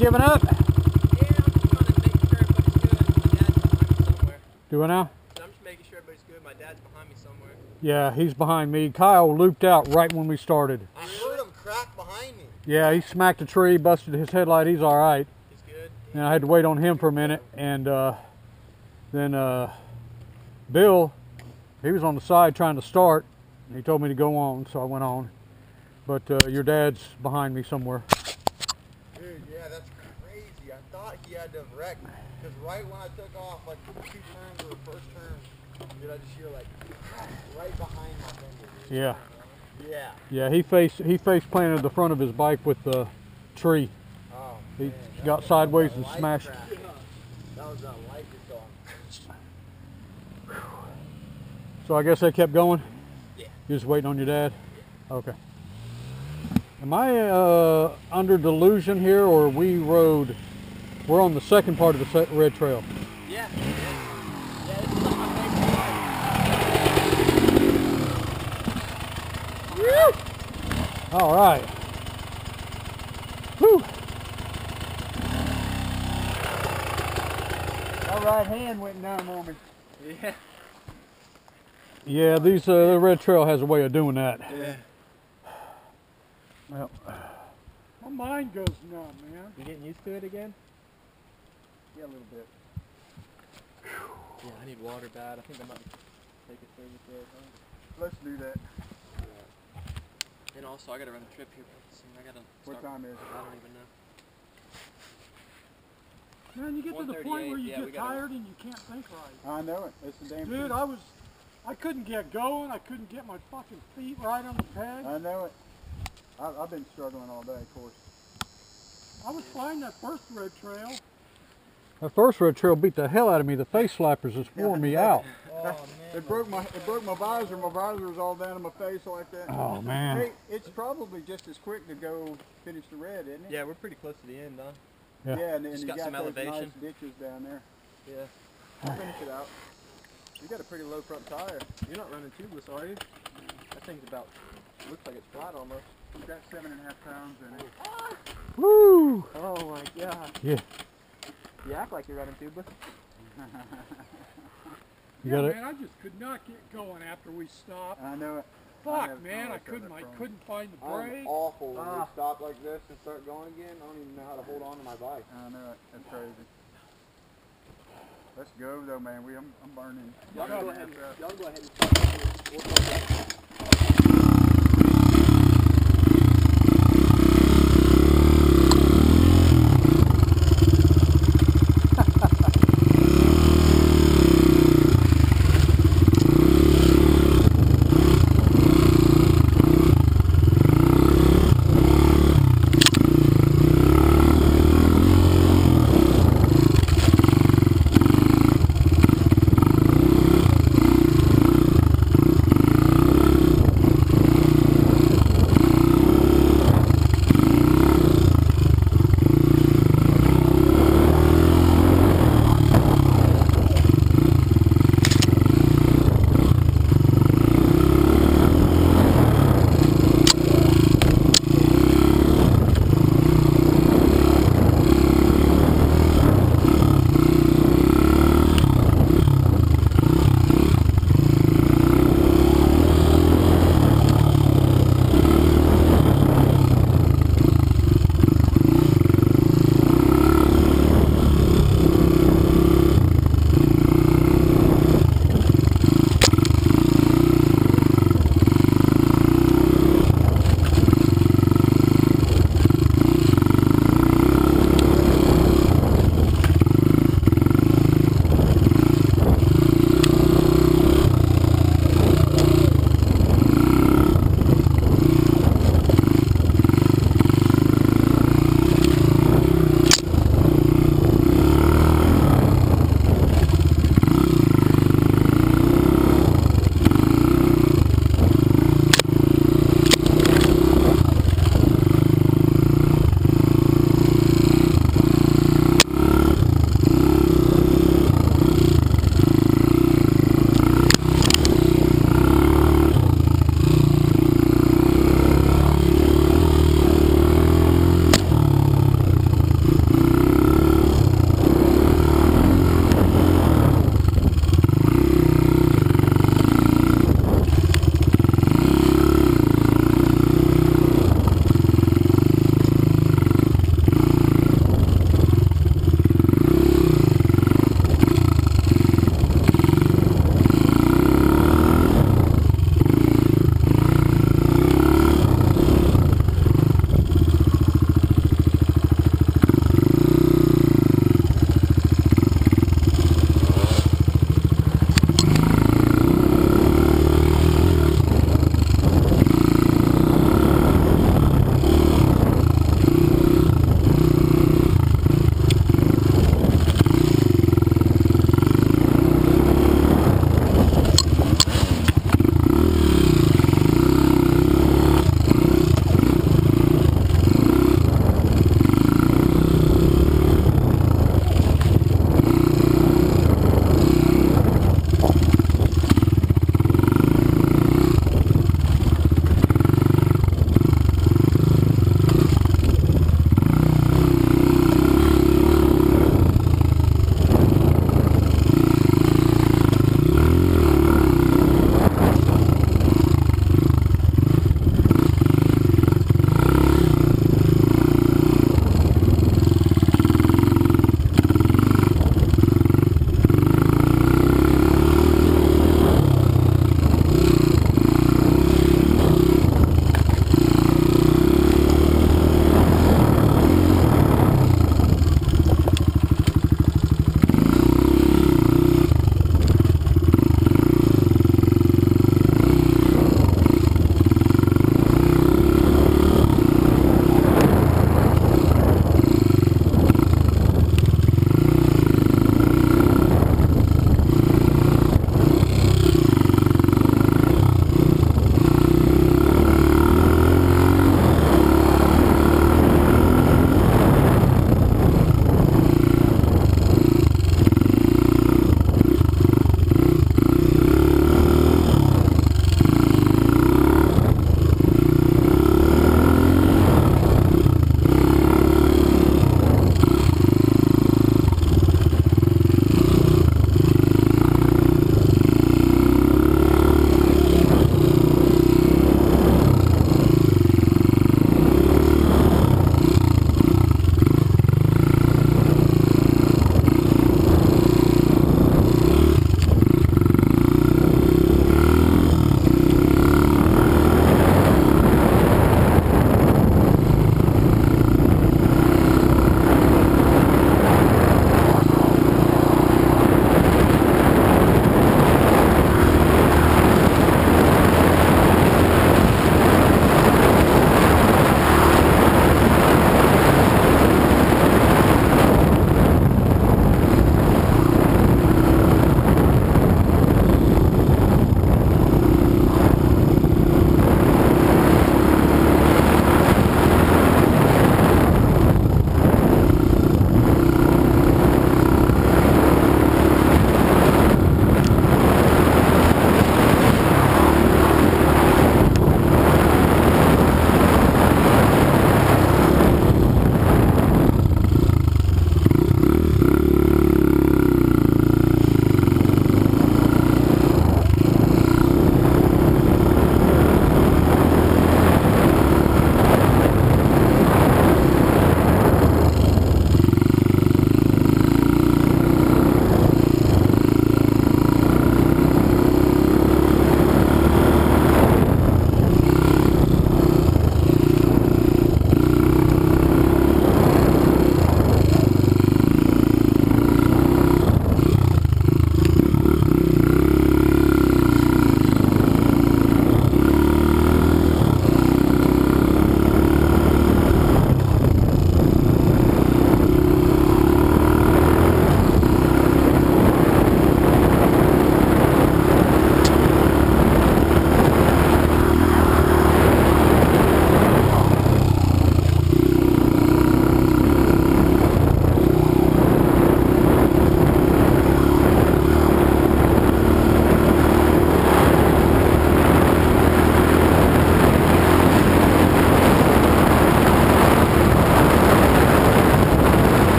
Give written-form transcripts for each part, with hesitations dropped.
giving up? Yeah, I'm just trying to make sure everybody's good. My dad's behind me somewhere. Do I now? So I'm just making sure everybody's good. My dad's behind me somewhere. Yeah, he's behind me. Kyle looped out right when we started. I heard him crack behind me. Yeah, he smacked a tree, busted his headlight. He's all right. He's good. And I had to wait on him for a minute. And then Bill, he was on the side trying to start. And he told me to go on, so I went on. But your dad's behind me somewhere. Dude, yeah, that's crazy. I thought he had to have wrecked because right when I took off, like 2 turns or the first turn, dude, I just hear like right behind my fender. Dude. Yeah. Yeah. Yeah, he face planted the front of his bike with the tree. Oh, He man, got was sideways a and light smashed. crash. That was that light just going. So I guess they kept going? Yeah. You're just waiting on your dad? Okay. Am I under delusion here, or we're on the second part of the Red Trail? Yeah. Yeah, this is like my favorite part. All right. Whew. My right hand went numb on me. Yeah. Yeah, the Red Trail has a way of doing that. Yeah. Well, My mind goes numb, man. You getting used to it again? Yeah, a little bit. Yeah, I need water bad. I think I might take a service there. Let's do that. And also, I gotta run a trip here pretty soon. I gotta. What time is it? I don't even know. Man, you get to the point 1:38, where you yeah, we get gotta- tired and you can't think right. I know it. It's the damn Dude, I couldn't get going. I couldn't get my fucking feet right on the peg. I know it. I've been struggling all day, of course. I was fine that first Red Trail. that first Red Trail beat the hell out of me. The face slappers just wore me out. Oh man. It broke my visor. My visor was all down in my face like that. Oh, man. Hey, it's probably just as quick to go finish the red, isn't it? Yeah, we're pretty close to the end, huh? Yeah. and Just you got got some those elevation. nice ditches down there. Yeah. I'll finish it out. You got a pretty low front tire. You're not running tubeless, are you? That thing's about. Looks like it's flat almost. You got 7.5 pounds in it. Woo! Oh my god. Yeah. You act like you're running tubeless. You Yeah, got it? man, I just could not get going after we stopped. I know it. Fuck, man, I couldn't find the brake. I'm awful when we stop like this and start going again. I don't even know how to hold on to my bike. I know it. That's crazy. Let's go though, man. I'm burning. Y'all go ahead. Y'all go ahead and start.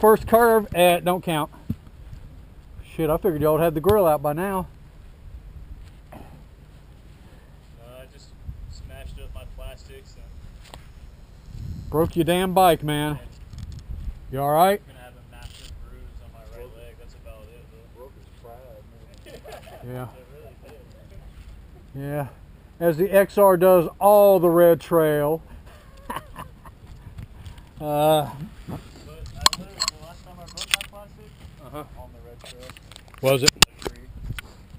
first curve. Don't count. Shit, I figured y'all had the grill out by now. I just smashed up my plastics and Broke your damn bike, man. You all right? I'm gonna have a massive bruise on my right leg. That's about it, though. Broke his pride, man. Yeah. It really did. Yeah. As the XR does all the Red Trail. But I lived the last time I broke my plastic on the Red Trail. Was it?